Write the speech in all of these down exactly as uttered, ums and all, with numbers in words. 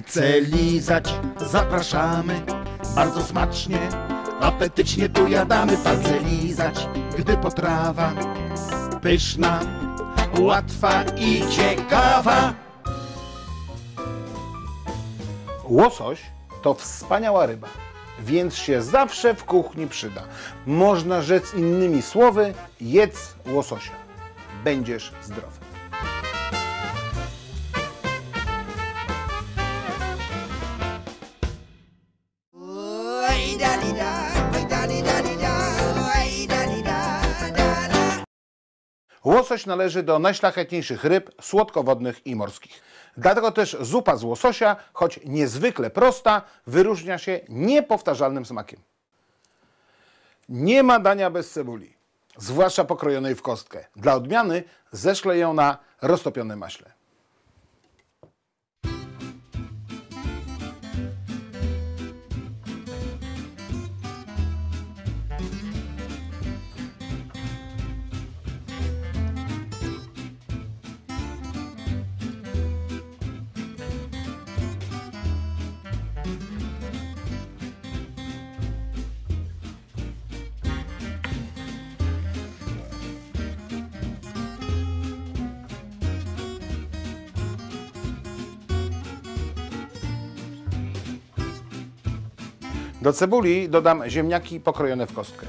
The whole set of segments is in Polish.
palce lizać zapraszamy. Bardzo smacznie, apetycznie tu jadamy. Palce lizać, gdy potrawa pyszna, łatwa i ciekawa. Łosoś to wspaniała ryba, więc się zawsze w kuchni przyda. Można rzec innymi słowy, jedz łososia. Będziesz zdrowy. Łosoś należy do najszlachetniejszych ryb słodkowodnych i morskich. Dlatego też zupa z łososia, choć niezwykle prosta, wyróżnia się niepowtarzalnym smakiem. Nie ma dania bez cebuli, zwłaszcza pokrojonej w kostkę. Dla odmiany zeszklę ją na roztopionym maśle. Do cebuli dodam ziemniaki pokrojone w kostkę.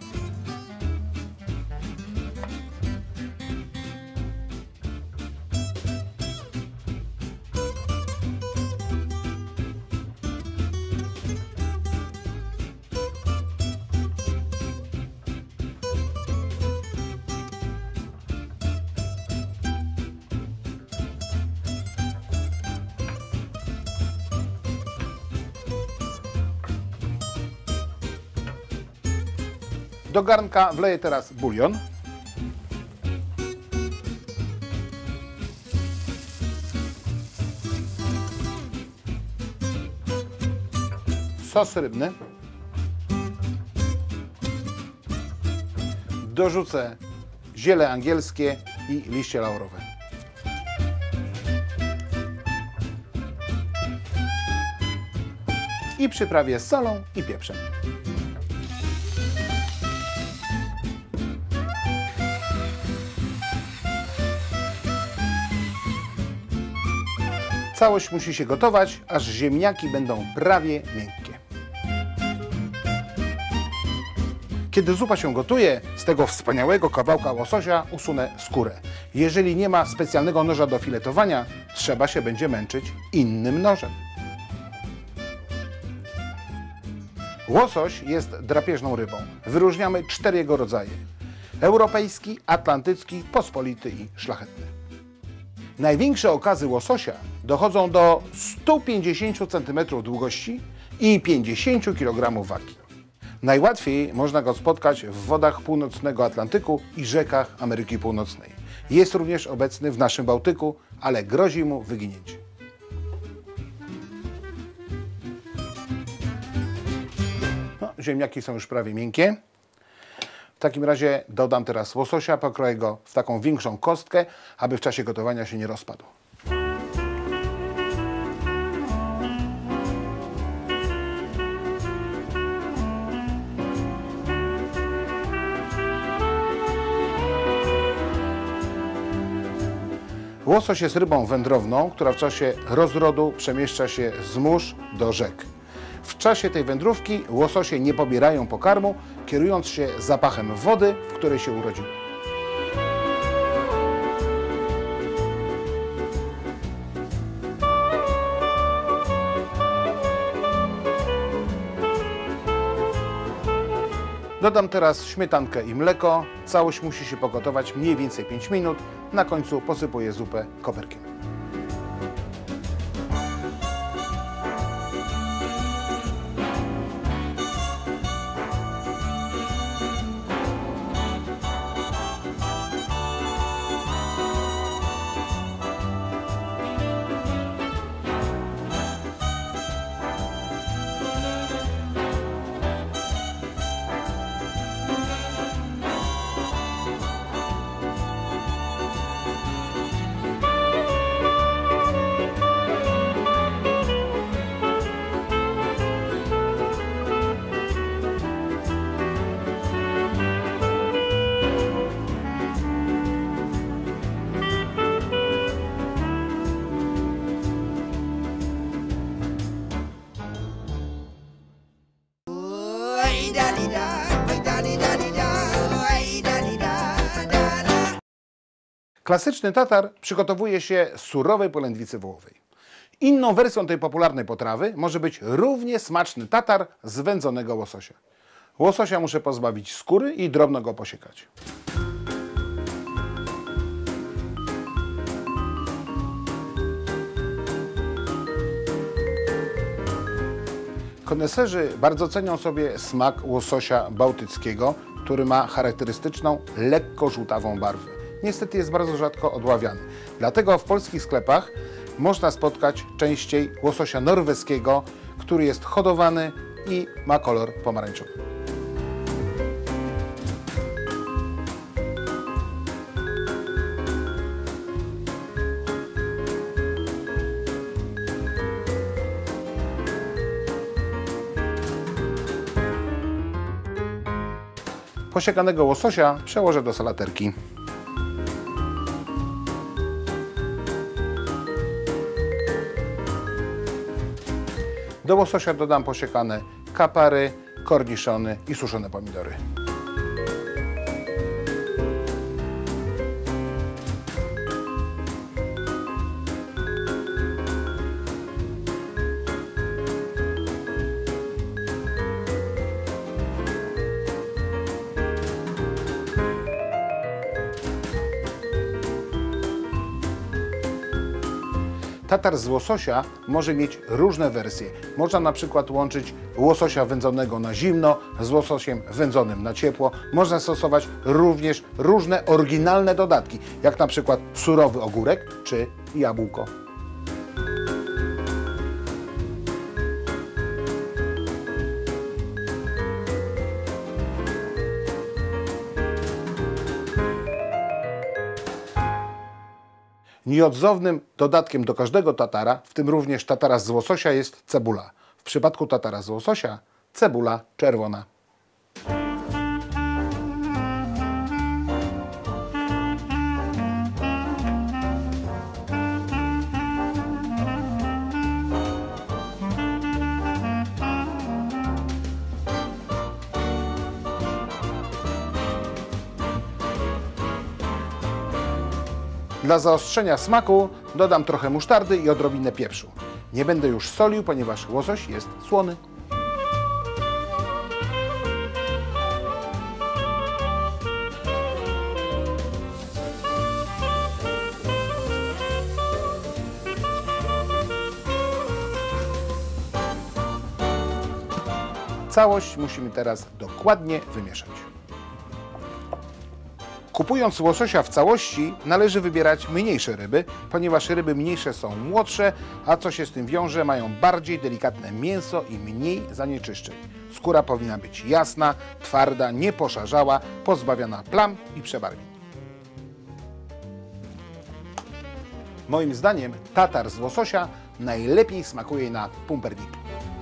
Do garnka wleję teraz bulion. Sos rybny. Dorzucę ziele angielskie i liście laurowe. I przyprawię solą i pieprzem. Całość musi się gotować, aż ziemniaki będą prawie miękkie. Kiedy zupa się gotuje, z tego wspaniałego kawałka łososia usunę skórę. Jeżeli nie ma specjalnego noża do filetowania, trzeba się będzie męczyć innym nożem. Łosoś jest drapieżną rybą. Wyróżniamy cztery jego rodzaje: europejski, atlantycki, pospolity i szlachetny. Największe okazy łososia dochodzą do stu pięćdziesięciu centymetrów długości i pięćdziesięciu kilogramów wagi. Najłatwiej można go spotkać w wodach północnego Atlantyku i rzekach Ameryki Północnej. Jest również obecny w naszym Bałtyku, ale grozi mu wyginięcie. No, ziemniaki są już prawie miękkie. W takim razie dodam teraz łososia, pokroję go w taką większą kostkę, aby w czasie gotowania się nie rozpadł. Łosoś jest rybą wędrowną, która w czasie rozrodu przemieszcza się z mórz do rzek. W czasie tej wędrówki łososie nie pobierają pokarmu, kierując się zapachem wody, w której się urodziły. Dodam teraz śmietankę i mleko. Całość musi się pogotować mniej więcej pięć minut. Na końcu posypuję zupę koperkiem. Klasyczny tatar przygotowuje się z surowej polędwicy wołowej. Inną wersją tej popularnej potrawy może być równie smaczny tatar z wędzonego łososia. Łososia muszę pozbawić skóry i drobno go posiekać. Koneserzy bardzo cenią sobie smak łososia bałtyckiego, który ma charakterystyczną, lekko żółtawą barwę. Niestety jest bardzo rzadko odławiany. Dlatego w polskich sklepach można spotkać częściej łososia norweskiego, który jest hodowany i ma kolor pomarańczowy. Posiekanego łososia przełożę do salaterki. Do łososia dodam posiekane kapary, korniszony i suszone pomidory. Tatar z łososia może mieć różne wersje. Można na przykład łączyć łososia wędzonego na zimno z łososiem wędzonym na ciepło. Można stosować również różne oryginalne dodatki, jak na przykład surowy ogórek czy jabłko. Nieodzownym dodatkiem do każdego tatara, w tym również tatara z łososia, jest cebula. W przypadku tatara z łososia cebula czerwona. Dla zaostrzenia smaku dodam trochę musztardy i odrobinę pieprzu. Nie będę już solił, ponieważ łosoś jest słony. Całość musimy teraz dokładnie wymieszać. Kupując łososia w całości, należy wybierać mniejsze ryby, ponieważ ryby mniejsze są młodsze, a co się z tym wiąże, mają bardziej delikatne mięso i mniej zanieczyszczeń. Skóra powinna być jasna, twarda, nieposzarzała, pozbawiona plam i przebarwień. Moim zdaniem tatar z łososia najlepiej smakuje na pumpernickel.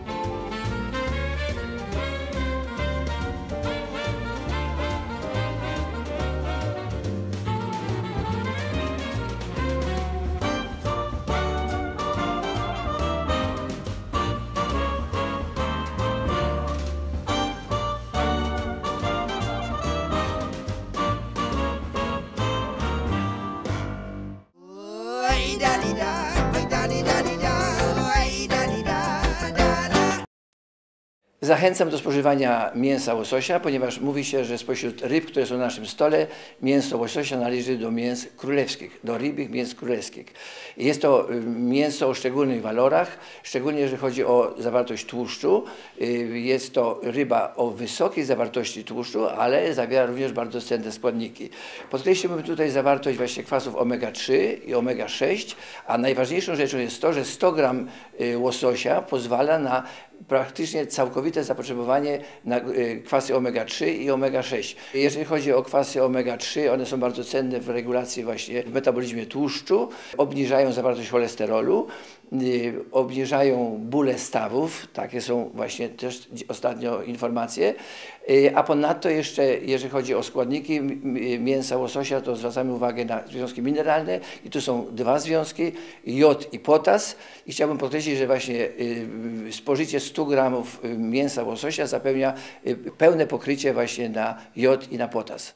Zachęcam do spożywania mięsa łososia, ponieważ mówi się, że spośród ryb, które są na naszym stole, mięso łososia należy do mięs królewskich, do rybich mięs królewskich. Jest to mięso o szczególnych walorach, szczególnie jeżeli chodzi o zawartość tłuszczu. Jest to ryba o wysokiej zawartości tłuszczu, ale zawiera również bardzo cenne składniki. Podkreśliłbym tutaj zawartość właśnie kwasów omega trzy i omega sześć, a najważniejszą rzeczą jest to, że sto gram łososia pozwala na praktycznie całkowite zapotrzebowanie na kwasy omega trzy i omega sześć. Jeżeli chodzi o kwasy omega trzy, one są bardzo cenne w regulacji właśnie w metabolizmie tłuszczu, obniżają zawartość cholesterolu, y, obniżają bóle stawów, takie są właśnie też ostatnio informacje, y, a ponadto jeszcze, jeżeli chodzi o składniki mięsa łososia, to zwracamy uwagę na związki mineralne i tu są dwa związki, jod i potas, i chciałbym podkreślić, że właśnie y, spożycie stu gramów mięsa łososia zapewnia y, pełne pokrycie właśnie na jod i na potas.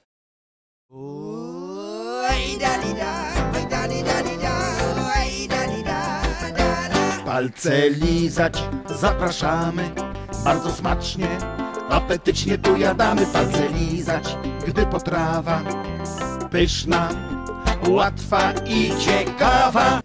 Palce lizać zapraszamy, bardzo smacznie, apetycznie tu jadamy. Palce lizać, gdy potrawa pyszna, łatwa i ciekawa.